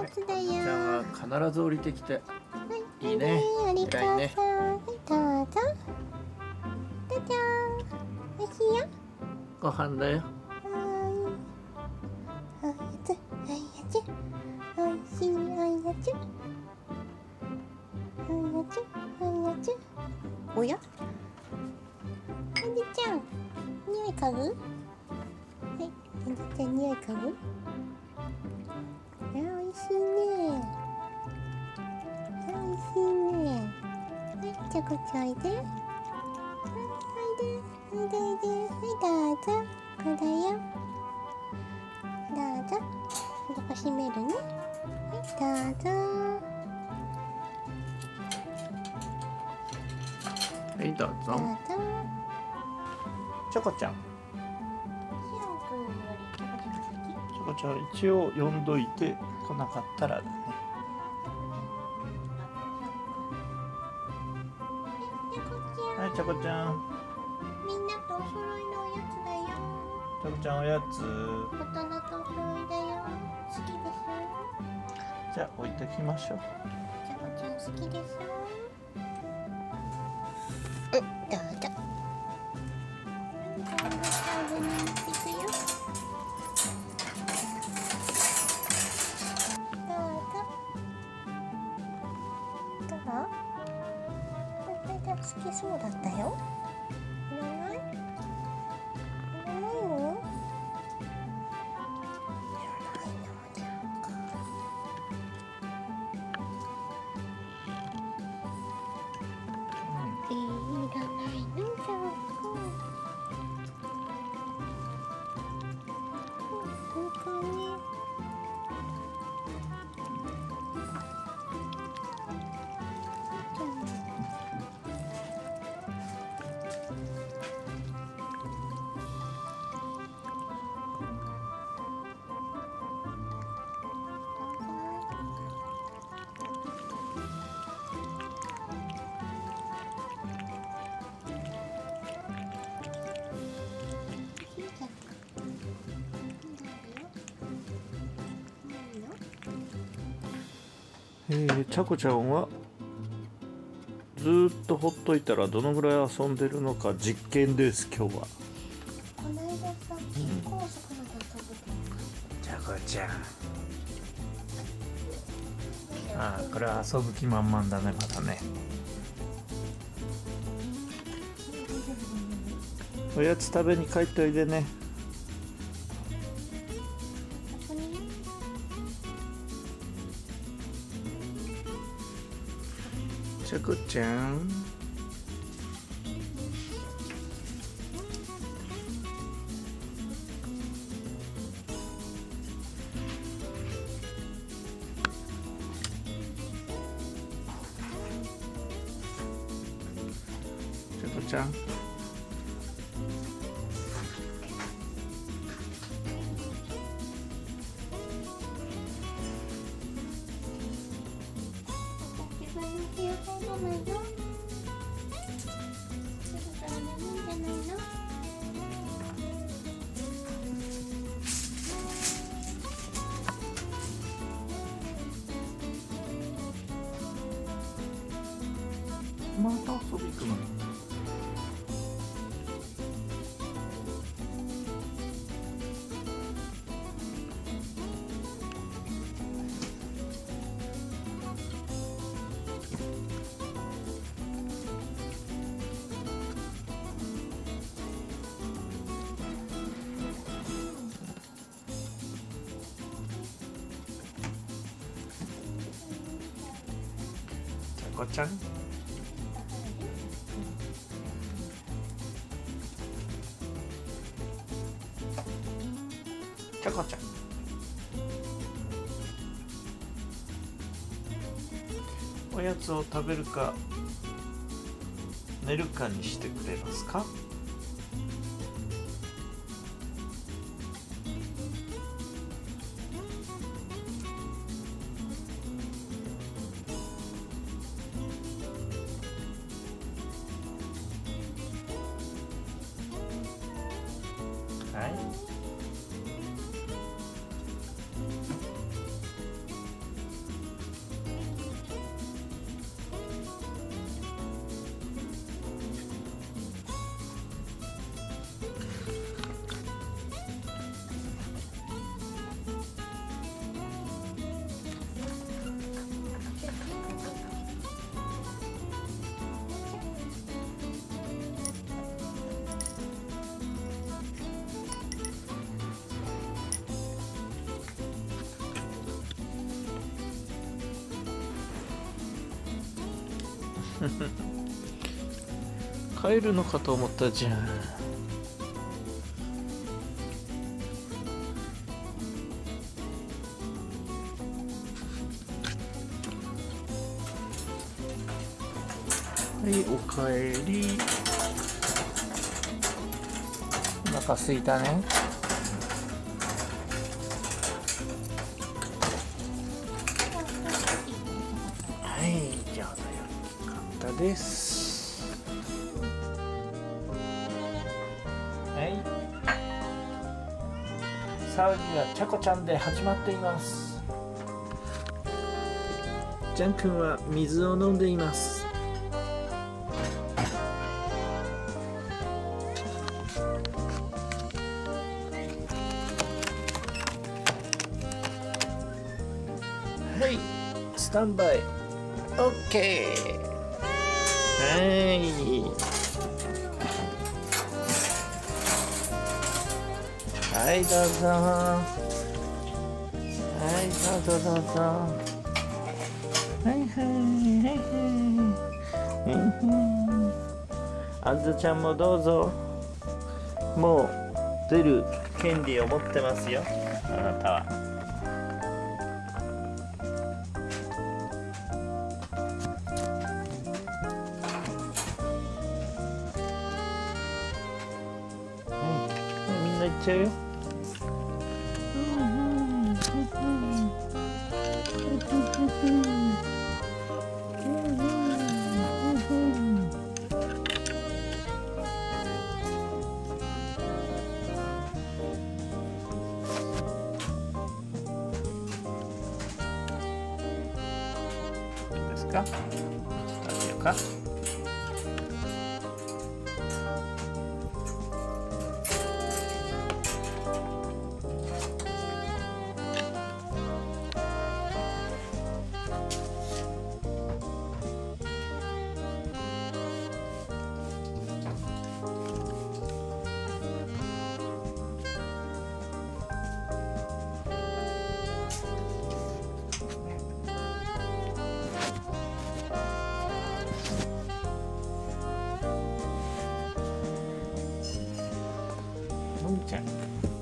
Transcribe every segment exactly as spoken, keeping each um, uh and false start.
やつだよ。 じゃあ必ず降りてきて。 はい、 いいね。 ありがとう。 偉いね。 はい、どうぞ。どうぞ。おいしいよ。 ご飯だよ。 はい。おやつ、おやつ。おいしいおやつ。おやつ、おやつ。おや？あんじちゃん、匂い嗅ぐ？はい、あんじちゃん匂い嗅ぐ？あ、おいしいね。おいしいね。はい、ちょこちょいで。はい、おいで、おいでおいで。はい、どうぞ。これだよ。どうぞ。ここ閉めるね。はい、どうぞ。 はい、どうぞ。 どうぞ。 チョコちゃん。 シオンくんよりチョコちゃんが先。 チョコちゃん一応呼んどいて来なかったらだね。はい、チョコちゃん。 みんなとお揃いのおやつだよ。 チョコちゃんおやつ。 大人とお揃いだよ。好きでしょ。 じゃあ置いときましょう。 チョコちゃん好きでしょ。うん、どうぞ。こんなカードに持っていくよ。どうぞ。どう？これが好きそうだったよ。いらない？いらないの？いらないのじゃんか。いらないのじゃんか。どうかね。 えー、チャコちゃんはずーっとほっといたらどのぐらい遊んでるのか実験です今日は。 この間さ、金工作のこと覚チャコちゃん。ああ、これは遊ぶ気満々だねまだね。おやつ食べに帰っておいでね。 ここにね。 チャコちゃん。チャコちゃん。 自分の部屋入らないよ。だから眠いんじゃないの？ また遊び行くの？チャコちゃん。チャコちゃん。おやつを食べるか寝るかにしてくれますか？はい。 帰るのかと思ったじゃん。はい、おかえり。お腹すいたね。はい、じゃあよかったです。はい。騒ぎがちゃこちゃんで始まっています。ジャン君は水を飲んでいます。はい、スタンバイ OK。 はいはいどうぞ。はいどうぞどうぞ。はいはいはいはい。あずちゃんもどうぞ。もう出る権利を持ってますよ、あなたは。みんな行っちゃうよ。どうですか？食べようか。のんちゃん。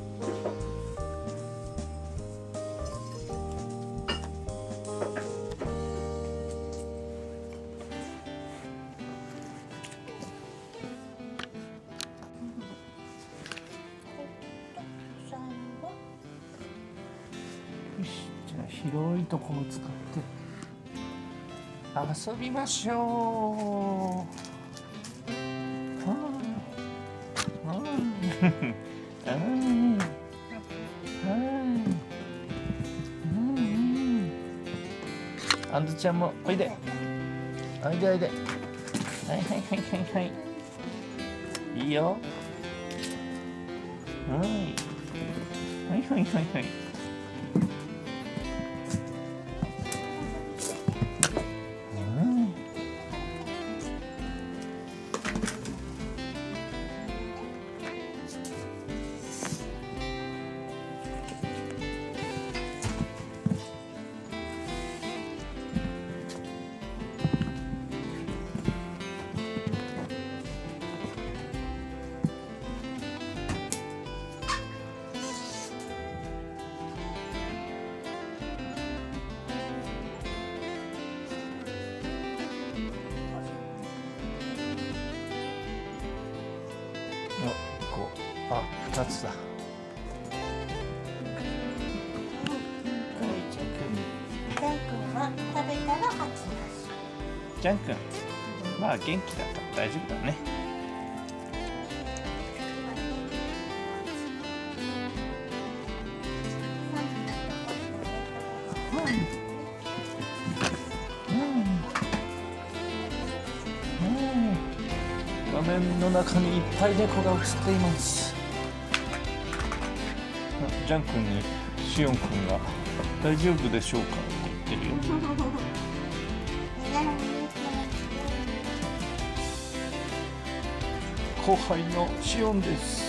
よし、じゃあ広いところを使って遊びましょう。はあ、はあはい、あんずちゃんもおいで、おいでおいで。はいはいはいはいはい。いいよ。はいはいはいはいはい。あ、二つだ。はい、ジャン君。 ジャン君は食べたら吐きます。 ジャン君、まあ元気だから大丈夫だね。画面の中にいっぱい猫が映っています。ジャン君にシオン君が大丈夫でしょうかって言ってるよ。後輩のシオンです。